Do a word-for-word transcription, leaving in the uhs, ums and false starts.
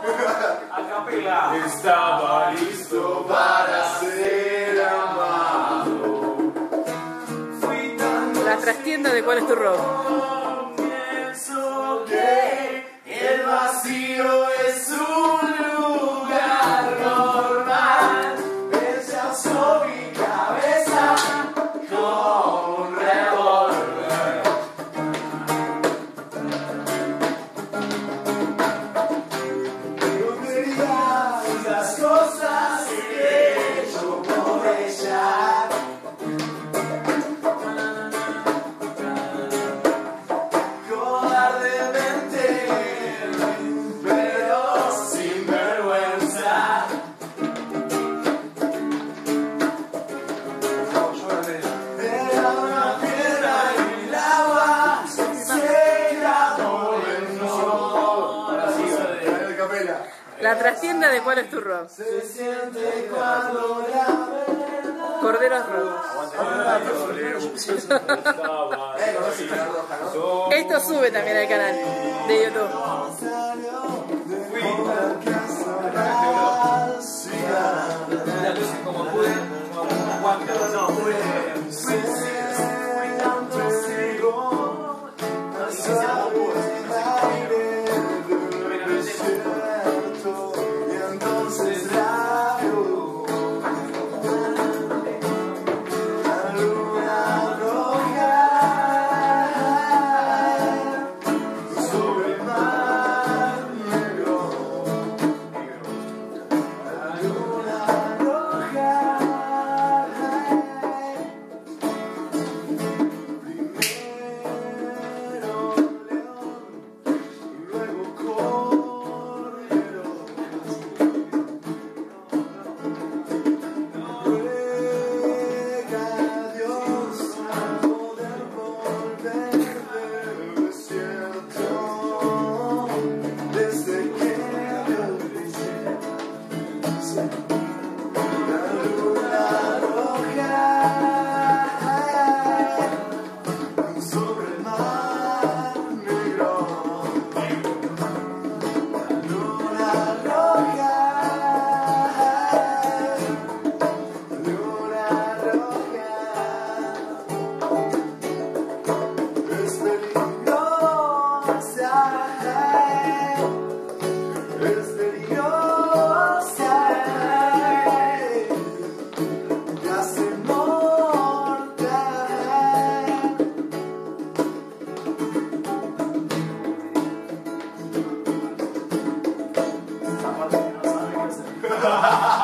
A capela. Estaba listo para ser amado. Fui tan La trastienda de ¿Cuál es tu rock? Pienso que el vacío es un lugar normal. Ella usó mi cabeza como un revólver. No querías las cosas que he hecho por ella. Cobardemente, pero sin vergüenza. Era una piedra y el agua se la movió. La trastienda de ¿Cuál es tu rock? Se siente cuando la verdad. Corderos Rojos. Esto sube también al canal de YouTube. La luz como pude. No, fue. Ha ha ha!